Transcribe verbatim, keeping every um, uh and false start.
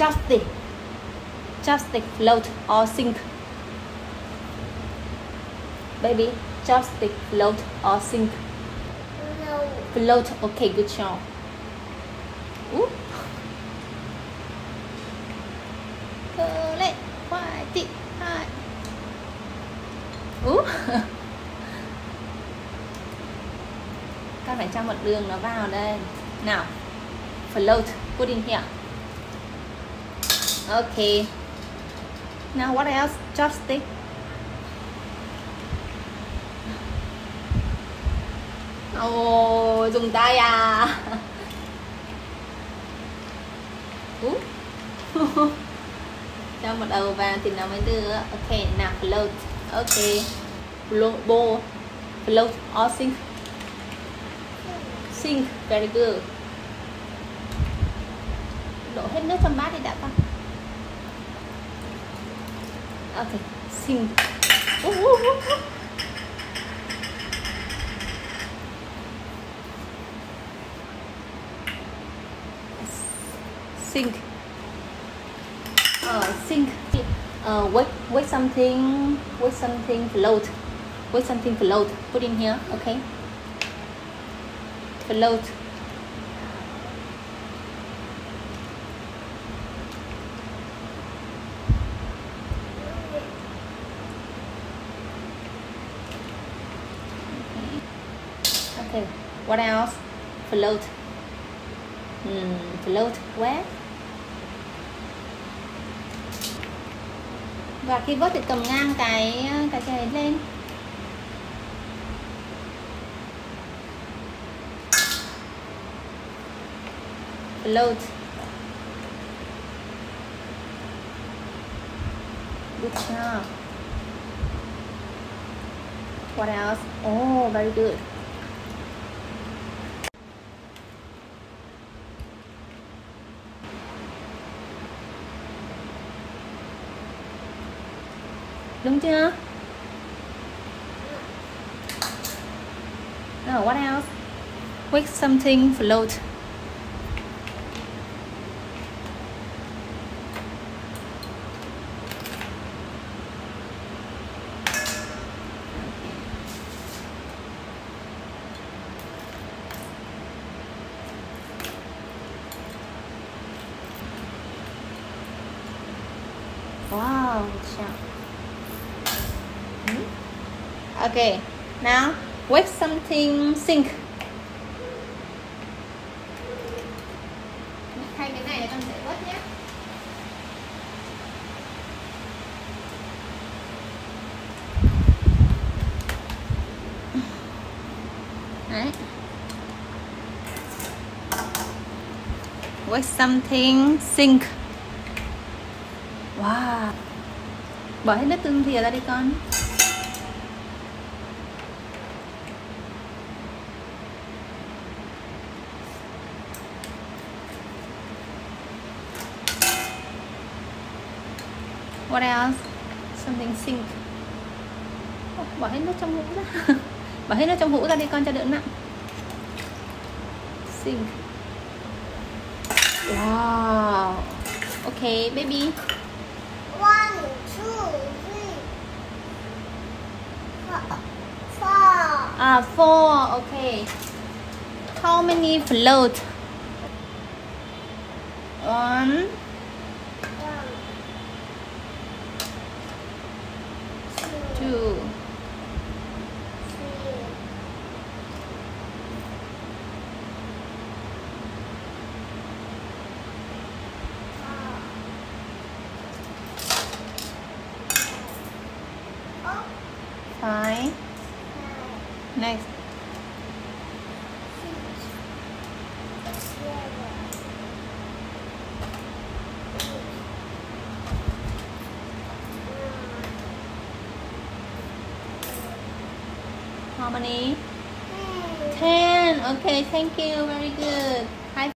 chopstick. Chopstick, float or sink. Baby, chopstick, float or sink. No. Float. Okay, good job. Ooh. Cơ lên, khoai tị, hai. Ooh. Các phải cho một đường nó vào đây. Nào. Float, put in here. Okay. Now what else? Chopstick. Ồ, oh, dùng tay à. uh. Cho một đầu vào thì nó mới đưa. Ok, nào float. Ok. Float, bowl. Float or sink. Sink, very good. Đổ hết nước trong bát đi đã con. Ok, sink. Uh, uh, uh. Sink. Uh, sink. Uh, wait, wait something. Wait something float. Wait something float. Put in here. Okay. Float. Okay. What else? Float. Hmm. Float. Where? Và khi vớt thì cầm ngang cái cái cái lên. Float. Good job. What else? Oh, very good. Đúng chưa? No, what else? Wait something float. Wow, good job. Okay, now wait something sink. Thay cái này để con sẽ vớt nhé. Đấy. Wait something sink. Wow. Bỏ hết nước tương thìa ra đi con. What else? Something sink. Oh, bỏ hết nước trong hũ ra. Bỏ hết nước trong hũ ra đi con cho đỡ nặng. Sink. Wow. Okay, baby. One, two, three, four. Four. Ah, four. Okay. How many float? One. Two. Five. Next. How many? Ten. Okay, thank you. Very good.